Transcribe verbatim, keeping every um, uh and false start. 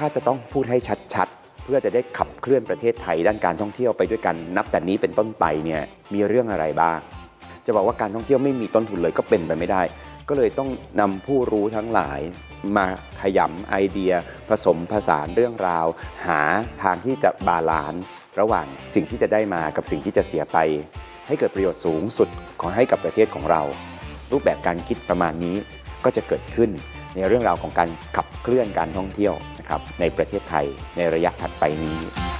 ถ้าจะต้องพูดให้ชัดๆเพื่อจะได้ขับเคลื่อนประเทศไทยด้านการท่องเที่ยวไปด้วยกันนับแต่นี้เป็นต้นไปเนี่ยมีเรื่องอะไรบ้างจะบอกว่าการท่องเที่ยวไม่มีต้นทุนเลยก็เป็นไปไม่ได้ก็เลยต้องนำผู้รู้ทั้งหลายมาขยำไอเดียผสมผสานเรื่องราวหาทางที่จะบาลานซ์ระหว่างสิ่งที่จะได้มากับสิ่งที่จะเสียไปให้เกิดประโยชน์สูงสุดของให้กับประเทศของเรารูปแบบการคิดประมาณนี้ก็จะเกิดขึ้นในเรื่องราวของการขับเคลื่อนการท่องเที่ยวนะครับในประเทศไทยในระยะถัดไปนี้